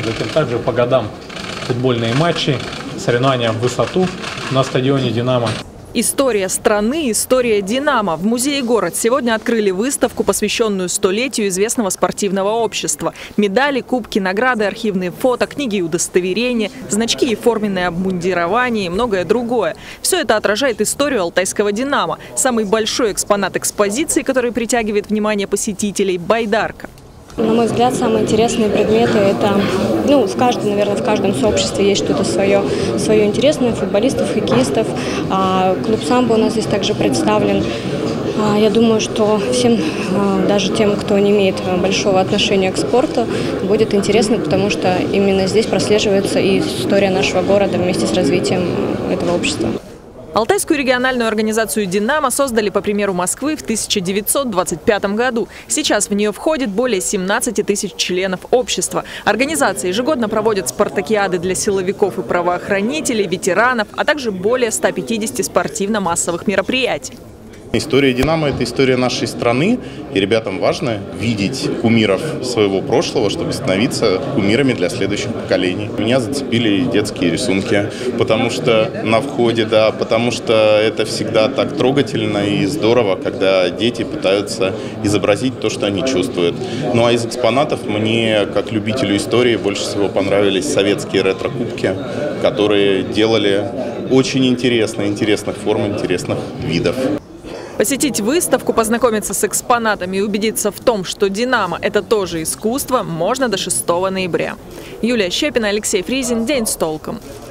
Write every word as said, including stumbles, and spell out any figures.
затем также по годам футбольные матчи, соревнования в высоту на стадионе «Динамо». История страны, история «Динамо». В музее «Город» сегодня открыли выставку, посвященную столетию известного спортивного общества. Медали, кубки, награды, архивные фото, книги и удостоверения, значки и форменное обмундирование и многое другое. Все это отражает историю алтайского «Динамо». Самый большой экспонат экспозиции, который притягивает внимание посетителей – байдарка. На мой взгляд, самые интересные предметы – это, ну, в каждом, наверное, в каждом сообществе есть что-то свое, свое интересное, футболистов, хоккеистов. А клуб самбо у нас здесь также представлен. А я думаю, что всем, даже тем, кто не имеет большого отношения к спорту, будет интересно, потому что именно здесь прослеживается и история нашего города вместе с развитием этого общества. Алтайскую региональную организацию «Динамо» создали по примеру Москвы в тысяча девятьсот двадцать пятом году. Сейчас в нее входит более семнадцати тысяч членов общества. Организация ежегодно проводит спартакиады для силовиков и правоохранителей, ветеранов, а также более ста пятидесяти спортивно-массовых мероприятий. История «Динамо» – это история нашей страны, и ребятам важно видеть кумиров своего прошлого, чтобы становиться кумирами для следующих поколений. Меня зацепили детские рисунки, потому что на входе, да, потому что это всегда так трогательно и здорово, когда дети пытаются изобразить то, что они чувствуют. Ну а из экспонатов мне, как любителю истории, больше всего понравились советские ретро-кубки, которые делали очень интересно, интересных форм, интересных видов. Посетить выставку, познакомиться с экспонатами и убедиться в том, что «Динамо» – это тоже искусство, можно до шестого ноября. Юлия Щепина, Алексей Фризин. День с толком.